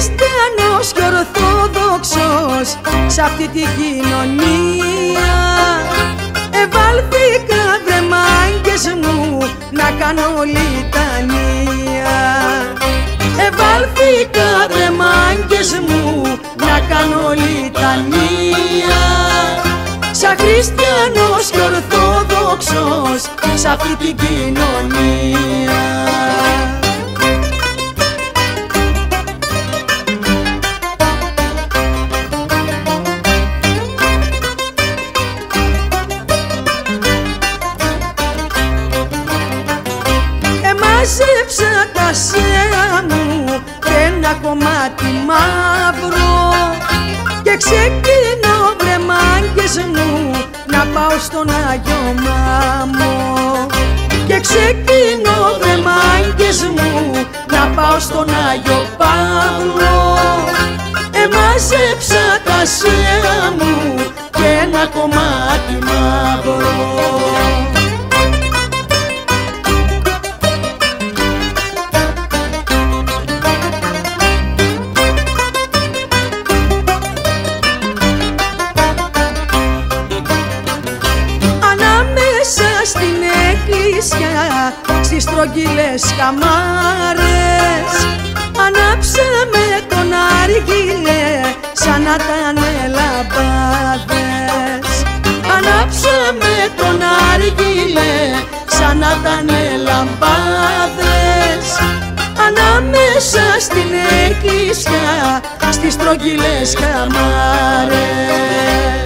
χριστιανός και ορθόδοξος σ' αυτή τη κοινωνία. Εβάλθηκα βρε μάγκες μου να κάνω λιτανία. Εβάλθηκα βρε μάγκες μου να κάνω λιτανία. Σαν χριστιανός και ορθόδοξος σ' αυτή την κοινωνία. Εμάζεψα τα σέα μου ένα κομμάτι μαύρο και ξεκινώ βρε μάγκες μου να πάω στον Άγιο Μάμο. Και ξεκινώ βρε μάγκες μου να πάω στον Άγιο Παύλο. Εμάζεψα τα σέα μου και ένα κομμάτι μαύρο. Στην εκκλησιά, στις στρογγυλές καμάρες, ανάψαμε τον άργυλε σαν να τανε λαμπάδες. Ανάψαμε τον άργυλε σαν να τανε λαμπάδες. Ανάμεσα στην εκκλησιά, στις στρογγυλές καμάρες.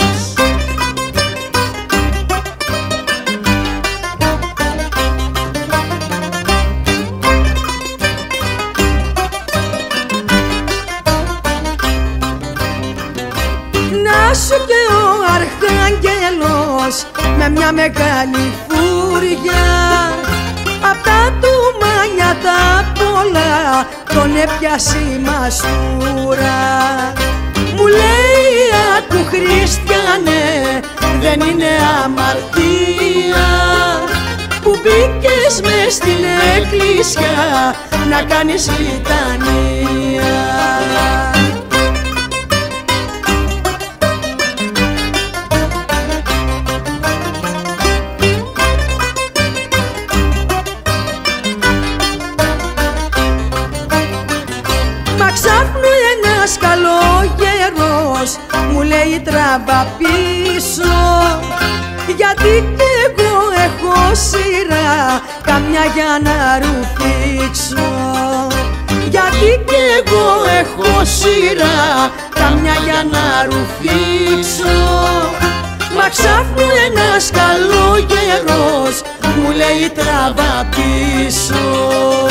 Να σου και ο Αρχάγγελος με μια μεγάλη φούρια απ' τα του μάνια τα πολλά τον έπιασε η μαστούρα. Μου λέει άκου χριστιανέ, δεν είναι αμαρτία που μπήκες μες στην εκκλησιά να κάνεις λιτανία. Μα ξάφνου ένας καλόγερος μου λέει τράβα πίσω, γιατί κι εγώ έχω σειρά καμιά για να ρουφήξω. Γιατί κι εγώ έχω σειρά καμιά για να ρουφήξω. Μα ξάφνου ένας καλόγερος μου λέει τράβα πίσω.